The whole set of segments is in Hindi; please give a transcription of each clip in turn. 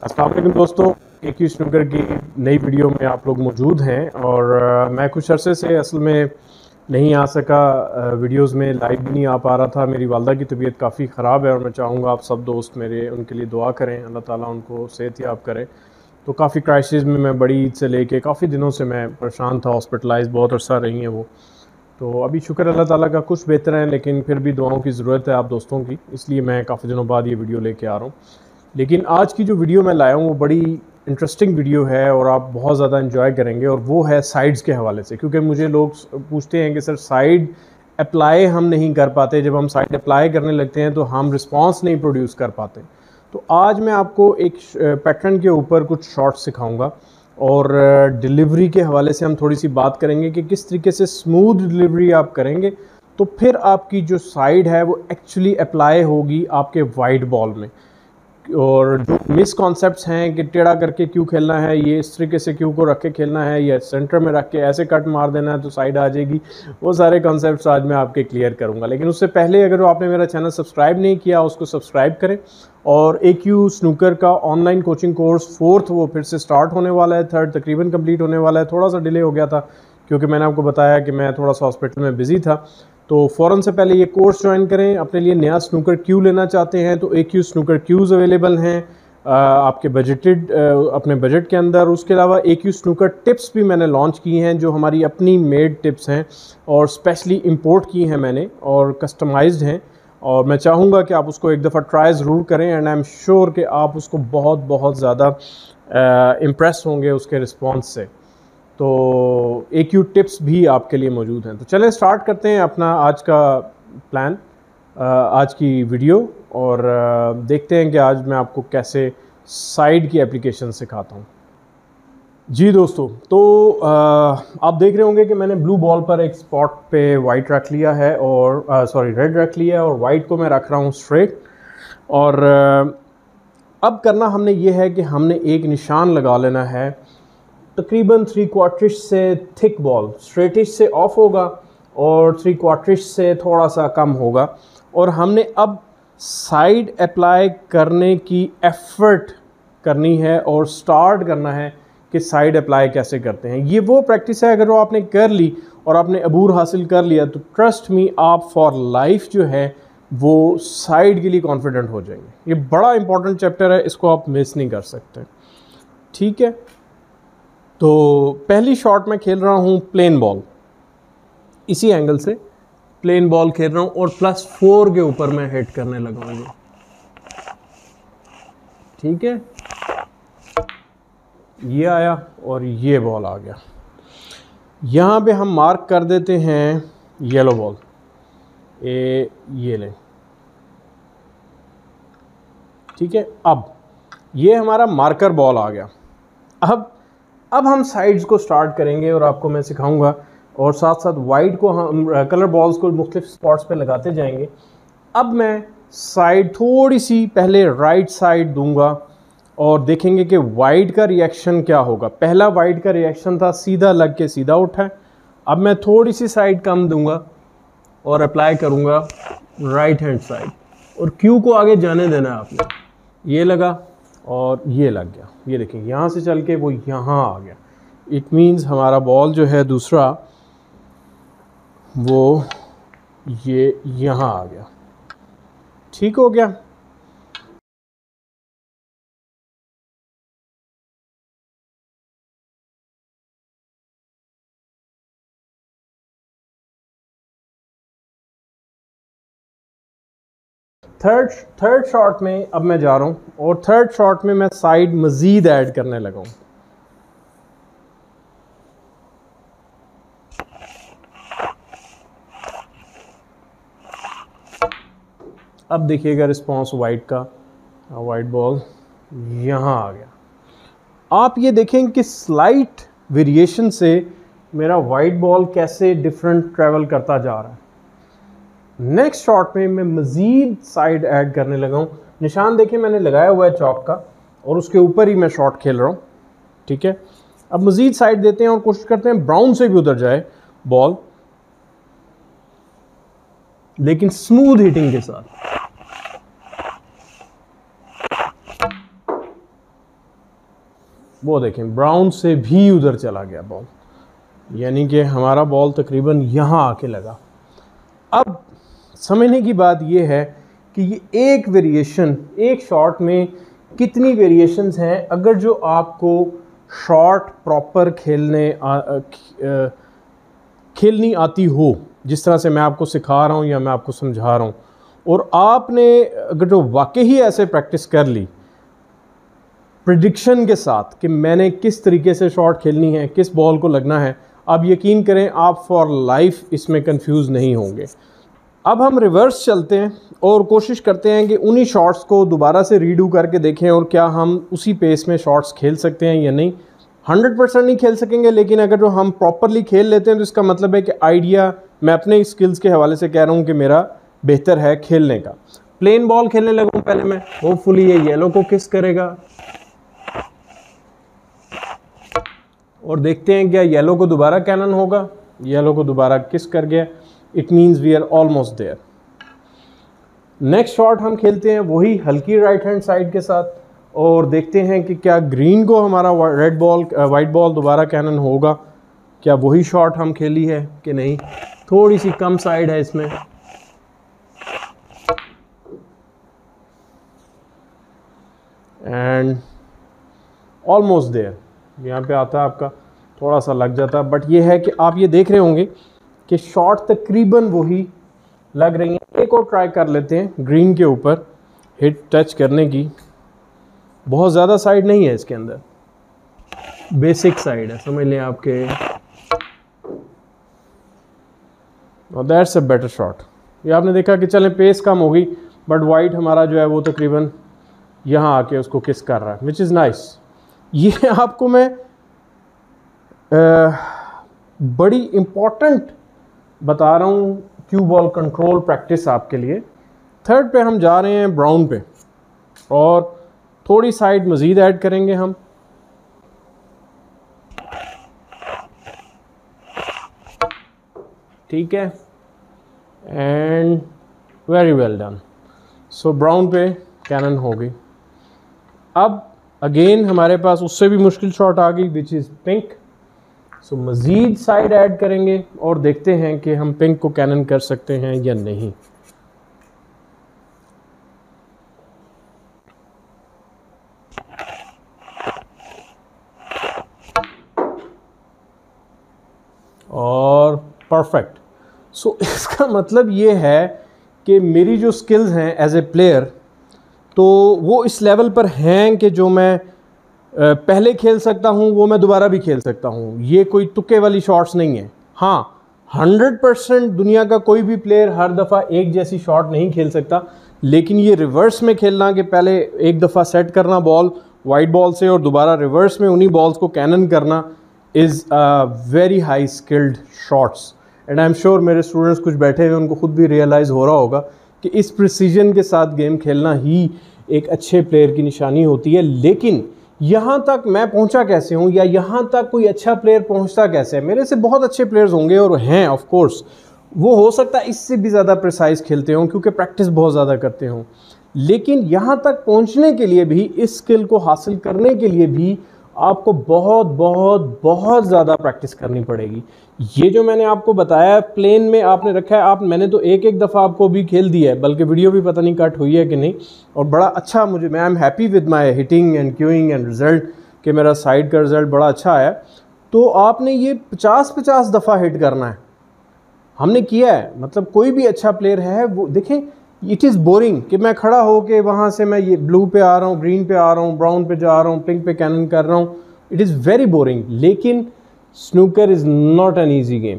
अस्सलाम वालेकुम दोस्तों, एक ही स्नूकर की नई वीडियो में आप लोग मौजूद हैं। और मैं कुछ अरसे से असल में नहीं आ सका, वीडियोस में लाइव भी नहीं आ पा रहा था। मेरी वालदा की तबीयत काफ़ी ख़राब है और मैं चाहूँगा आप सब दोस्त मेरे उनके लिए दुआ करें, अल्लाह ताला उनको सेहतयाब करे। तो काफ़ी क्राइसिस में मैं बड़ी ईद से लेके काफ़ी दिनों से मैं परेशान था, हॉस्पिटलाइज बहुत अरसा रही हैं वो। तो अभी शुक्र अल्लाह ताला का कुछ बेहतर है, लेकिन फिर भी दुआओं की ज़रूरत है आप दोस्तों की, इसलिए मैं काफ़ी दिनों बाद ये वीडियो लेके आ रहा हूँ। लेकिन आज की जो वीडियो मैं लाया हूँ वो बड़ी इंटरेस्टिंग वीडियो है और आप बहुत ज़्यादा इन्जॉय करेंगे, और वो है साइड्स के हवाले से। क्योंकि मुझे लोग पूछते हैं कि सर साइड अप्लाई हम नहीं कर पाते, जब हम साइड अप्लाई करने लगते हैं तो हम रिस्पॉन्स नहीं प्रोड्यूस कर पाते। तो आज मैं आपको एक पैटर्न के ऊपर कुछ शॉर्ट्स सिखाऊंगा और डिलीवरी के हवाले से हम थोड़ी सी बात करेंगे कि किस तरीके से स्मूथ डिलीवरी आप करेंगे तो फिर आपकी जो साइड है वो एक्चुअली अप्लाई होगी आपके वाइड बॉल में। और जो मिसकॉन्सेप्ट्स हैं कि टेढ़ा करके क्यों खेलना है, ये इस तरीके से क्यों को रख के खेलना है, या सेंटर में रख के ऐसे कट मार देना है तो साइड आ जाएगी, वो सारे कॉन्सेप्ट्स आज मैं आपके क्लियर करूंगा। लेकिन उससे पहले अगर आपने मेरा चैनल सब्सक्राइब नहीं किया उसको सब्सक्राइब करें। और AQ स्नूकर का ऑनलाइन कोचिंग कोर्स 4th वो फिर से स्टार्ट होने वाला है, 3rd तकरीबन कंप्लीट होने वाला है। थोड़ा सा डिले हो गया था क्योंकि मैंने आपको बताया कि मैं थोड़ा सा हॉस्पिटल में बिजी था। तो फ़ौरन से पहले ये कोर्स ज्वाइन करें। अपने लिए नया स्नूकर क्यू लेना चाहते हैं तो AQ स्नूकर क्यूज़ अवेलेबल हैं आपके बजटेड अपने बजट के अंदर। उसके अलावा AQ स्नूकर टिप्स भी मैंने लॉन्च की हैं जो हमारी अपनी मेड टिप्स हैं और स्पेशली इंपोर्ट की हैं मैंने और कस्टमाइज्ड हैं। और मैं चाहूँगा कि आप उसको एक दफ़ा ट्राई ज़रूर करें, एंड आई एम श्योर कि आप उसको बहुत बहुत ज़्यादा इम्प्रेस होंगे उसके रिस्पॉन्स से। तो AQ टिप्स भी आपके लिए मौजूद हैं। तो चलें स्टार्ट करते हैं अपना आज का प्लान, आज की वीडियो, और देखते हैं कि आज मैं आपको कैसे साइड की एप्लीकेशन सिखाता हूँ। जी दोस्तों, तो आप देख रहे होंगे कि मैंने ब्लू बॉल पर एक स्पॉट पे वाइट रख लिया है और रेड रख लिया है, और वाइट को मैं रख रहा हूँ स्ट्रेट। और अब करना हमने ये है कि हमने एक निशान लगा लेना है तकरीबन 3/4 से थिक बॉल, स्ट्रेटिश से ऑफ होगा और 3/4 से थोड़ा सा कम होगा। और हमने अब साइड अप्लाई करने की एफर्ट करनी है और स्टार्ट करना है कि साइड अप्लाई कैसे करते हैं। ये वो प्रैक्टिस है, अगर वो आपने कर ली और आपने अबूर हासिल कर लिया तो ट्रस्ट मी आप फॉर लाइफ जो है वो साइड के लिए कॉन्फिडेंट हो जाएंगे। ये बड़ा इंपॉर्टेंट चैप्टर है, इसको आप मिस नहीं कर सकते। ठीक है, तो पहली शॉट में खेल रहा हूँ प्लेन बॉल, इसी एंगल से प्लेन बॉल खेल रहा हूँ और +4 के ऊपर मैं हिट करने लगाऊंगा। ठीक है, ये आया और ये बॉल आ गया। यहाँ पे हम मार्क कर देते हैं येलो बॉल, ये लें। ठीक है, अब ये हमारा मार्कर बॉल आ गया। अब हम साइड्स को स्टार्ट करेंगे और आपको मैं सिखाऊंगा, और साथ साथ वाइट को हम कलर बॉल्स को मुख्तलिफ स्पॉट्स पे लगाते जाएंगे। अब मैं साइड थोड़ी सी पहले राइट साइड दूंगा और देखेंगे कि वाइट का रिएक्शन क्या होगा। पहला वाइट का रिएक्शन था सीधा लग के सीधा उठा है। अब मैं थोड़ी सी साइड कम दूंगा और अप्लाई करूंगा राइट हैंड साइड, और क्यू को आगे जाने देना है आपने। ये लगा और ये लग गया, ये देखें यहाँ से चल के वो यहाँ आ गया। इट मीन्स हमारा बॉल जो है दूसरा वो ये यहाँ आ गया। ठीक हो गया। थर्ड शॉट में अब मैं जा रहा हूँ और थर्ड शॉट में मैं साइड मज़ीद ऐड करने लगा हूँ। अब देखिएगा रिस्पॉन्स वाइट का, वाइट बॉल यहाँ आ गया। आप ये देखें कि स्लाइट वेरिएशन से मेरा वाइट बॉल कैसे डिफरेंट ट्रैवल करता जा रहा है। नेक्स्ट शॉट में मैं मज़ीद साइड ऐड करने लगा हूँ। निशान देखें मैंने लगाया हुआ है चौक का और उसके ऊपर ही मैं शॉट खेल रहा हूँ। ठीक है, अब मज़ीद साइड देते हैं और कोशिश करते हैं ब्राउन से भी उधर जाए बॉल, लेकिन स्मूथ हिटिंग के साथ। वो देखें ब्राउन से भी उधर चला गया बॉल, यानी कि हमारा बॉल तकरीबन यहाँ आके लगा। अब समझने की बात ये है कि ये एक वेरिएशन, एक शॉट में कितनी वेरिएशंस हैं। अगर जो आपको शॉट प्रॉपर खेलनी आती हो, जिस तरह से मैं आपको सिखा रहा हूँ या मैं आपको समझा रहा हूँ, और आपने अगर जो वाकई ही ऐसे प्रैक्टिस कर ली प्रेडिक्शन के साथ कि मैंने किस तरीके से शॉट खेलनी है, किस बॉल को लगना है, आप यकीन करें आप फॉर लाइफ इसमें कंफ्यूज नहीं होंगे। अब हम रिवर्स चलते हैं और कोशिश करते हैं कि उन्हीं शॉट्स को दोबारा से रीडू करके देखें और क्या हम उसी पेस में शॉट्स खेल सकते हैं या नहीं। 100% नहीं खेल सकेंगे, लेकिन अगर जो हम प्रॉपरली खेल लेते हैं तो इसका मतलब है कि आइडिया मैं अपने स्किल्स के हवाले से कह रहा हूँ कि मेरा बेहतर है खेलने का। प्लेन बॉल खेलने लगूँ पहले मैं, होपफुली ये येलो को किस करेगा और देखते हैं क्या येलो को दोबारा कैनन होगा। येलो को दोबारा किस कर गया, it means we are almost there. Next shot हम खेलते हैं वही हल्की राइट हैंड साइड के साथ और देखते हैं कि क्या ग्रीन को हमारा वाइट बॉल दोबारा कैनन होगा, क्या वही शॉट हम खेली है कि नहीं। थोड़ी सी कम साइड है इसमें, एंड ऑलमोस्ट देयर। यहाँ पे आता है आपका, थोड़ा सा लग जाता, बट ये है कि आप ये देख रहे होंगे कि शॉट तकरीबन वही लग रही है। एक और ट्राई कर लेते हैं ग्रीन के ऊपर हिट टच करने की। बहुत ज़्यादा साइड नहीं है इसके अंदर, बेसिक साइड है, समझ लें आपके। और दैट्स अ बेटर शॉट। ये आपने देखा कि चलें पेस कम हो गई, बट वाइट हमारा जो है वो तकरीबन यहाँ आके उसको किस कर रहा है, विच इज़ नाइस। ये आपको मैं बड़ी इम्पॉर्टेंट बता रहा हूँ क्यू बॉल कंट्रोल प्रैक्टिस आपके लिए। थर्ड पे हम जा रहे हैं ब्राउन पे और थोड़ी साइड मज़ीद ऐड करेंगे हम। ठीक है, and very well done. So brown पे कैनन हो गई। अब अगेन हमारे पास उससे भी मुश्किल शॉट आ गई विच इज़ पिंक। सो मज़ीद साइड ऐड करेंगे और देखते हैं कि हम पिंक को कैनन कर सकते हैं या नहीं। और परफेक्ट। सो इसका मतलब ये है कि मेरी जो स्किल्स हैं एज ए प्लेयर तो वो इस लेवल पर हैं कि जो मैं पहले खेल सकता हूँ वो मैं दोबारा भी खेल सकता हूँ। ये कोई तुक्के वाली शॉट्स नहीं है। हाँ, 100% दुनिया का कोई भी प्लेयर हर दफ़ा एक जैसी शॉट नहीं खेल सकता, लेकिन ये रिवर्स में खेलना कि पहले एक दफ़ा सेट करना बॉल वाइट बॉल से और दोबारा रिवर्स में उन्हीं बॉल्स को कैनन करना is very high skilled shots. And I am sure मेरे स्टूडेंट्स कुछ बैठे हुए उनको खुद भी रियलाइज़ हो रहा होगा कि इस प्रिसीजन के साथ गेम खेलना ही एक अच्छे प्लेयर की निशानी होती है। लेकिन यहाँ तक मैं पहुँचा कैसे हूँ या यहाँ तक कोई अच्छा प्लेयर पहुँचता कैसे है। मेरे से बहुत अच्छे प्लेयर्स होंगे और हैं ऑफ कोर्स, वो हो सकता है इससे भी ज़्यादा प्रिसाइज खेलते हों क्योंकि प्रैक्टिस बहुत ज़्यादा करते हों। लेकिन यहाँ तक पहुँचने के लिए भी, इस स्किल को हासिल करने के लिए भी आपको बहुत बहुत बहुत ज़्यादा प्रैक्टिस करनी पड़ेगी। ये जो मैंने आपको बताया प्लेन में आपने रखा है, मैंने तो एक दफ़ा आपको भी खेल दिया है, बल्कि वीडियो भी पता नहीं कट हुई है कि नहीं। और बड़ा अच्छा मैं I am happy with my hitting and cueing and result कि मेरा साइड का रिज़ल्ट बड़ा अच्छा आया। तो आपने ये 50-50 दफ़ा हिट करना है, हमने किया है। मतलब कोई भी अच्छा प्लेयर है वो देखें, इट इज़ बोरिंग कि मैं खड़ा हो के वहाँ से मैं ये ब्लू पे आ रहा हूँ, ग्रीन पे आ रहा हूँ, ब्राउन पे जा रहा हूँ, पिंक पे कैनन कर रहा हूँ। It is very boring. लेकिन snooker is not an easy game.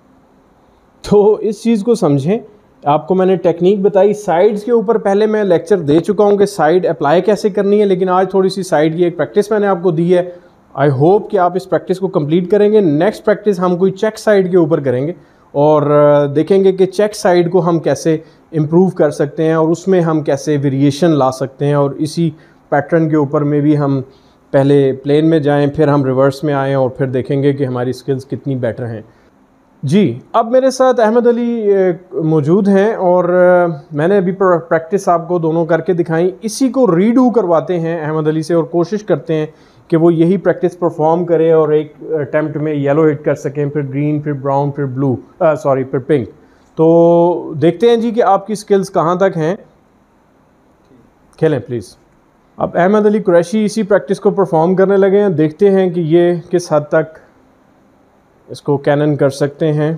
तो इस चीज़ को समझें। आपको मैंने टेक्निक बताई साइड्स के ऊपर, पहले मैं लेक्चर दे चुका हूँ कि साइड अप्लाई कैसे करनी है, लेकिन आज थोड़ी सी साइड की एक प्रैक्टिस मैंने आपको दी है। आई होप कि आप इस प्रैक्टिस को कंप्लीट करेंगे। नेक्स्ट प्रैक्टिस हम कोई चेक साइड के ऊपर करेंगे और देखेंगे कि चेक साइड को हम कैसे इम्प्रूव कर सकते हैं और उसमें हम कैसे वेरिएशन ला सकते हैं। और इसी पैटर्न के ऊपर में भी हम पहले प्लेन में जाएं, फिर हम रिवर्स में आएँ और फिर देखेंगे कि हमारी स्किल्स कितनी बेटर हैं। जी, अब मेरे साथ अहमद अली मौजूद हैं और मैंने अभी प्रैक्टिस आपको दोनों करके दिखाई। इसी को रीडू करवाते हैं अहमद अली से और कोशिश करते हैं कि वो यही प्रैक्टिस परफॉर्म करे और एक अटैम्प्ट में येलो हिट कर सकें, फिर ग्रीन, फिर ब्राउन, फिर ब्लू, फिर पिंक। तो देखते हैं जी कि आपकी स्किल्स कहाँ तक हैं। खेलें प्लीज़। अब अहमद अली कुरैशी इसी प्रैक्टिस को परफॉर्म करने लगे हैं। देखते हैं कि ये किस हद तक इसको कैनन कर सकते हैं।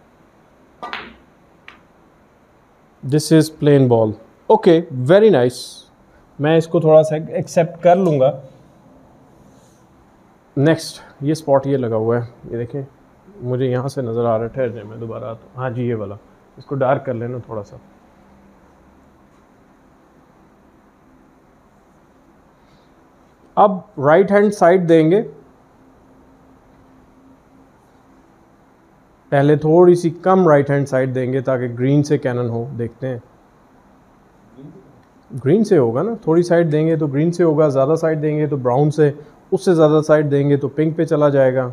This is plain ball. Okay, very nice. मैं इसको थोड़ा सा एक्सेप्ट कर लूँगा। नेक्स्ट, ये स्पॉट ये लगा हुआ है, ये देखें, मुझे यहाँ से नज़र आ रहा है। ठहर जाए, मैं दोबारा आता हूँ। हाँ जी, ये वाला, इसको डार्क कर लेना थोड़ा सा। अब राइट हैंड साइड देंगे। पहले थोड़ी सी कम राइट हैंड साइड देंगे ताकि ग्रीन से कैनन हो। देखते हैं, ग्रीन से होगा ना। थोड़ी साइड देंगे तो ग्रीन से होगा, ज़्यादा साइड देंगे तो ब्राउन से, उससे ज़्यादा साइड देंगे तो पिंक पे चला जाएगा।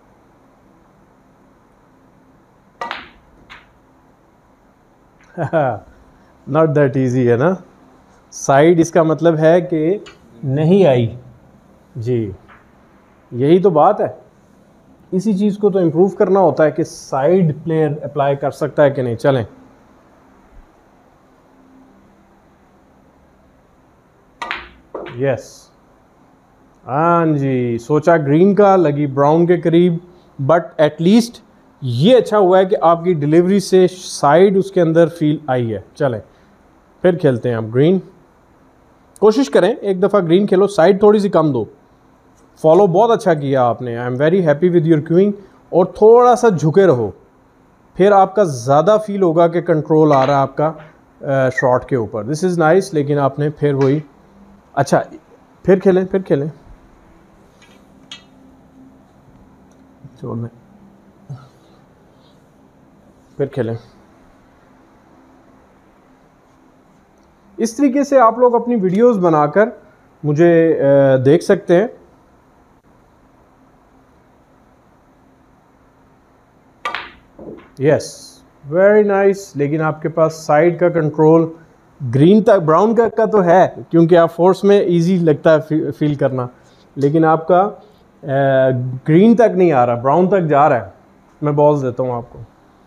नॉट दैट इजी है ना। साइड इसका मतलब है कि नहीं आई जी, यही तो बात है। इसी चीज़ को तो इम्प्रूव करना होता है कि साइड प्लेयर अप्लाई कर सकता है कि नहीं। चलें, यस, हाँ जी, सोचा ग्रीन का, लगी ब्राउन के करीब, बट एटलीस्ट ये अच्छा हुआ है कि आपकी डिलीवरी से साइड उसके अंदर फील आई है। चलें फिर खेलते हैं। आप ग्रीन कोशिश करें, एक दफ़ा ग्रीन खेलो, साइड थोड़ी सी कम दो। फॉलो बहुत अच्छा किया आपने, I am very happy with your cueing. और थोड़ा सा झुके रहो, फिर आपका ज़्यादा फील होगा कि कंट्रोल आ रहा है आपका शॉट के ऊपर। This is nice. लेकिन आपने फिर वही, अच्छा फिर खेलें, फिर खेलें, छोड़ दें, फिर खेलें। इस तरीके से आप लोग अपनी वीडियोस बनाकर मुझे देख सकते हैं। Yes, very nice. लेकिन आपके पास साइड का कंट्रोल ग्रीन तक, ब्राउन का तो है, क्योंकि आप फोर्स में इजी लगता है फील करना, लेकिन आपका ग्रीन तक नहीं आ रहा, ब्राउन तक जा रहा है। मैं बॉल्स देता हूँ आपको।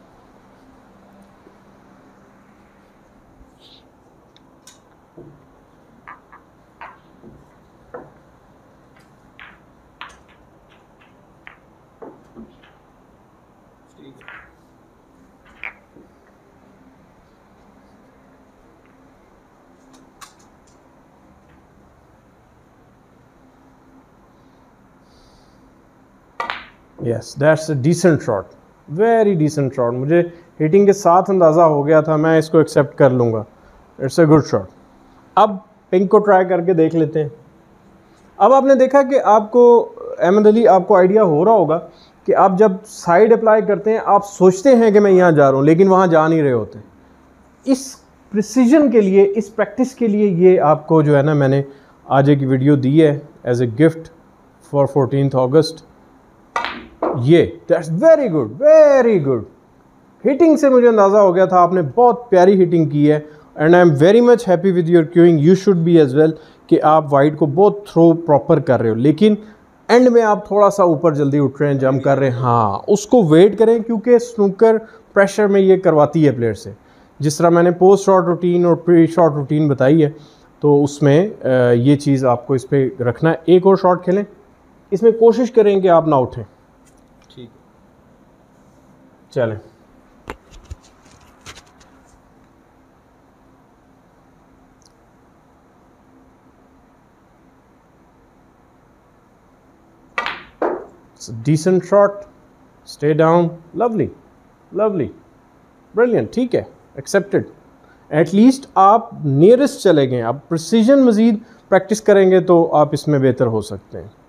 Yes, that's a decent shot, very decent shot. मुझे हिटिंग के साथ अंदाज़ा हो गया था, मैं इसको एक्सेप्ट कर लूँगा। It's a good shot. अब पिंक को ट्राई करके देख लेते हैं। अब आपने देखा कि आपको अहमद अली, आपको आइडिया हो रहा होगा कि आप जब साइड अप्लाई करते हैं, आप सोचते हैं कि मैं यहाँ जा रहा हूँ, लेकिन वहाँ जा नहीं रहे होते। इस प्रिसीजन के लिए, इस प्रैक्टिस के लिए ये आपको जो है ना, मैंने आज एक वीडियो दी है एज ए गिफ्ट फॉर 14 अगस्त। ये that's very good, very good. Hitting से मुझे अंदाज़ा हो गया था, आपने बहुत प्यारी हिटिंग की है। And I am very much happy with your cueing. You should be as well, कि आप वाइड को बहुत थ्रो प्रॉपर कर रहे हो, लेकिन एंड में आप थोड़ा सा ऊपर जल्दी उठ रहे हैं, जंप कर रहे हैं। हाँ, उसको वेट करें, क्योंकि स्नूकर प्रेशर में ये करवाती है प्लेयर से। जिस तरह मैंने पोस्ट शॉट रूटीन और प्री शॉट रूटीन बताई है, तो उसमें ये चीज़ आपको इस पर रखना है। एक और शॉट खेलें, इसमें कोशिश करें कि आप ना उठें। ठीक, चलें, decent shot, stay down, lovely lovely, brilliant, ठीक है, एक्सेप्टेड। एटलीस्ट आप नियरेस्ट चले गए। आप प्रिसीजन मज़ीद प्रैक्टिस करेंगे तो आप इसमें बेहतर हो सकते हैं।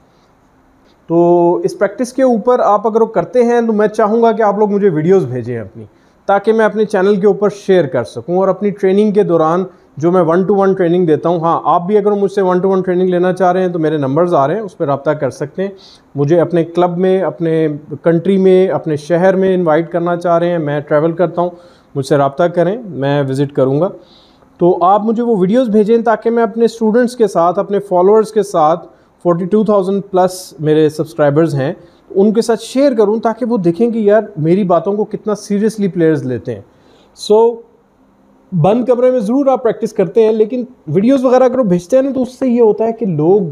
तो इस प्रैक्टिस के ऊपर आप अगर वो करते हैं, तो मैं चाहूँगा कि आप लोग मुझे वीडियोस भेजें अपनी, ताकि मैं अपने चैनल के ऊपर शेयर कर सकूँ। और अपनी ट्रेनिंग के दौरान जो मैं 1-to-1 ट्रेनिंग देता हूँ, हाँ, आप भी अगर मुझसे 1-to-1 ट्रेनिंग लेना चाह रहे हैं तो मेरे नंबर्स आ रहे हैं, उस पर रब्ता कर सकते हैं। मुझे अपने क्लब में, अपने कंट्री में, अपने शहर में इन्वाइट करना चाह रहे हैं, मैं ट्रैवल करता हूँ, मुझसे रब्ता करें, मैं विज़िट करूँगा। तो आप मुझे वो वीडियोज़ भेजें ताकि मैं अपने स्टूडेंट्स के साथ, अपने फॉलोअर्स के साथ 42,000 प्लस मेरे सब्सक्राइबर्स हैं, उनके साथ शेयर करूं ताकि वो देखें कि यार मेरी बातों को कितना सीरियसली प्लेयर्स लेते हैं। सो बंद कमरे में ज़रूर आप प्रैक्टिस करते हैं, लेकिन वीडियोस वगैरह अगर भेजते हैं ना तो उससे ये होता है कि लोग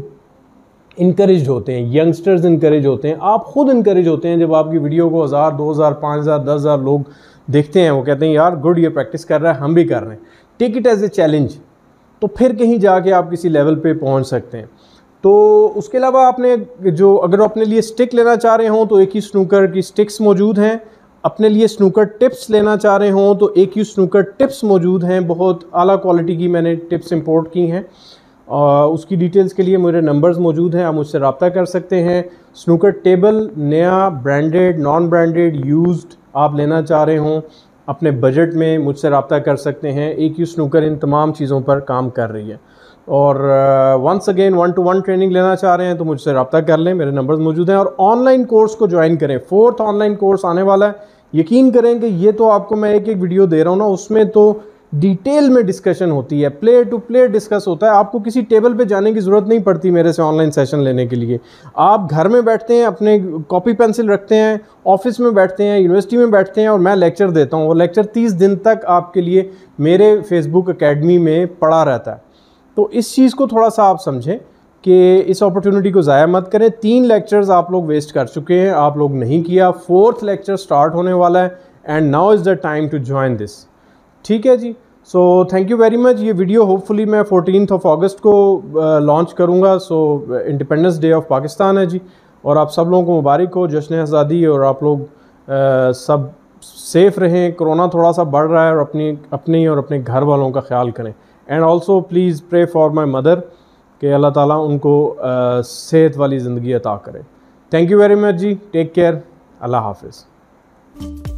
इनकरेज होते हैं, यंगस्टर्स इनकरेज होते हैं, आप खुद इनकरेज होते हैं। जब आपकी वीडियो को 1000, 2000, 5000, 10,000 लोग देखते हैं, वो कहते हैं यार गुड, ये प्रैक्टिस कर रहा है, हम भी कर रहे हैं, take it as a challenge, तो फिर कहीं जाके आप किसी लेवल पे पहुंच सकते हैं। तो उसके अलावा आपने जो अगर अपने लिए स्टिक लेना चाह रहे हों तो एक ही स्नूकर की स्टिक्स मौजूद हैं। अपने लिए स्नूकर टिप्स लेना चाह रहे हों तो एक ही स्नूकर टिप्स मौजूद हैं, बहुत आला क्वालिटी की मैंने टिप्स इंपोर्ट की हैं। उसकी डिटेल्स के लिए मेरे नंबर्स मौजूद हैं, आप मुझसे रब्ता कर सकते हैं। स्नूकर टेबल नया, ब्रांडेड, नॉन ब्रांडेड, यूज्ड आप लेना चाह रहे हों अपने बजट में, मुझसे रब्ता कर सकते हैं। एक ही स्नूकर इन तमाम चीज़ों पर काम कर रही है। और वंस अगेन 1-to-1 ट्रेनिंग लेना चाह रहे हैं तो मुझसे रब्ता कर लें, मेरे नंबर्स मौजूद हैं। और ऑनलाइन कोर्स को ज्वाइन करें, 4th ऑनलाइन कोर्स आने वाला है। यकीन करें कि ये तो आपको मैं एक वीडियो दे रहा हूँ ना, उसमें तो डिटेल में डिस्कशन होती है, प्लेयर टू प्लेयर डिस्कस होता है। आपको किसी टेबल पे जाने की ज़रूरत नहीं पड़ती मेरे से ऑनलाइन सेशन लेने के लिए। आप घर में बैठते हैं, अपने कॉपी पेंसिल रखते हैं, ऑफिस में बैठते हैं, यूनिवर्सिटी में बैठते हैं और मैं लेक्चर देता हूँ। वो लेक्चर 30 दिन तक आपके लिए मेरे फेसबुक एकेडमी में पड़ा रहता है। तो इस चीज़ को थोड़ा सा आप समझें कि इस अपॉर्चुनिटी को ज़ाया मत करें। 3 लेक्चर्स आप लोग वेस्ट कर चुके हैं, आप लोग नहीं किया। 4th लेक्चर स्टार्ट होने वाला है and now is the time to join this. ठीक है जी, so thank you very much. ये वीडियो होपफुली मैं 14th अगस्त को लॉन्च करूँगा। So independence day of Pakistan है जी, और आप सब लोगों को मुबारक हो, जश्न आज़ादी। और आप लोग सब सेफ़ रहें, कोरोना थोड़ा सा बढ़ रहा है, और अपनी और अपने घर वालों का ख्याल करें। And also please pray for my mother कि अल्लाह ताला उनको सेहत वाली ज़िंदगी अता करे। थैंक यू वेरी मच जी, टेक केयर, अल्लाह हाफिज़।